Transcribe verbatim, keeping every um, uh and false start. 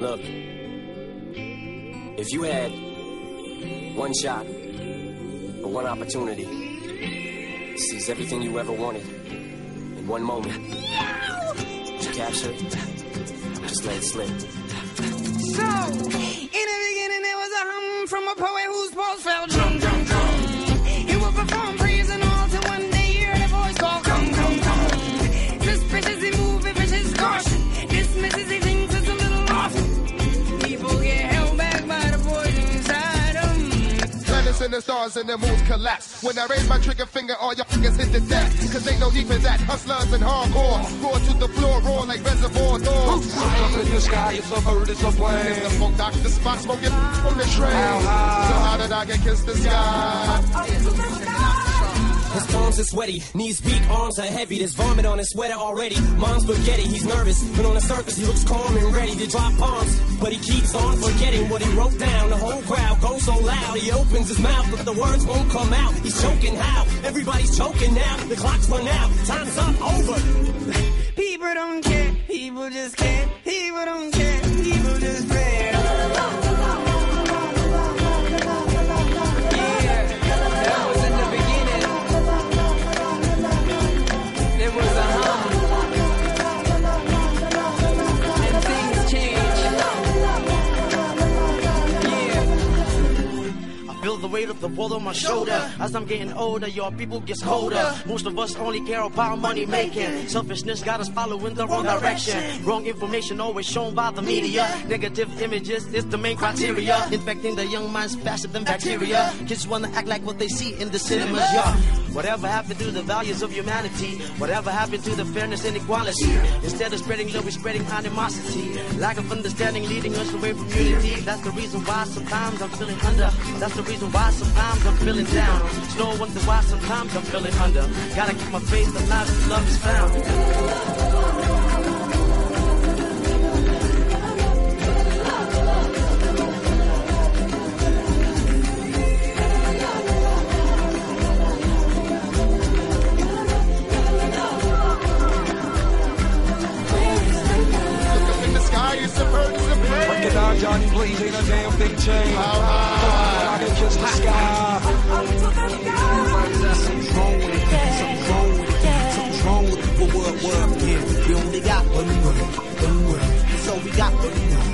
Look, if you had one shot or one opportunity to seize everything you ever wanted in one moment, to capture it, just let it slip. So, in the beginning there was a hum from a poet whose pulse fell drum, drum, drum. He would perform praise and all till one day you heard a voice called come, come, come. Suspicious he move, vicious caution. Dismisses he thinks it's a little lost. People get held back by the poison inside them. Planets and the stars and the moons collapse. When I raise my trigger finger, all your fingers hit the deck. Cause ain't no need for that. Hustlers and hardcore. Roar to the floor, roar like reservoir dogs. Up in the sky, it's a bird, it's a plane. It's the funk doctor spot, smoking on the train. How high? So how did I get kissed the sky? His palms are sweaty, knees weak, arms are heavy. There's vomit on his sweater already. Mom's spaghetti, he's nervous, but on the surface he looks calm and ready to drop bombs. But he keeps on forgetting what he wrote down. The whole crowd goes so loud, he opens his mouth, but the words won't come out. He's choking how? Everybody's choking now. The clock's run out, time's up, over. People don't care, people just care. People don't care, people just pray. Feel the weight of the world on my shoulder. As I'm getting older, your people gets colder. Most of us only care about money making. Selfishness got us following the wrong direction. Wrong information always shown by the media. Negative images is the main criteria. Infecting the young minds faster than bacteria. Kids wanna act like what they see in the cinemas, yeah. Whatever happened to the values of humanity? Whatever happened to the fairness and equality? Instead of spreading love, we're spreading animosity. Lack of understanding leading us away from unity. That's the reason why sometimes I'm feeling under. That's the reason why sometimes I'm feeling down. It's no wonder why sometimes I'm feeling under. Gotta keep my faith alive till love is found. Recognize Johnny Blaze, ain't a damn thing changed. How high? I can kiss the sky. Something's wrong with it. Something's wrong with it. Something's wrong with it. But what, what? Yeah, we only got one word. One word. So we got one word.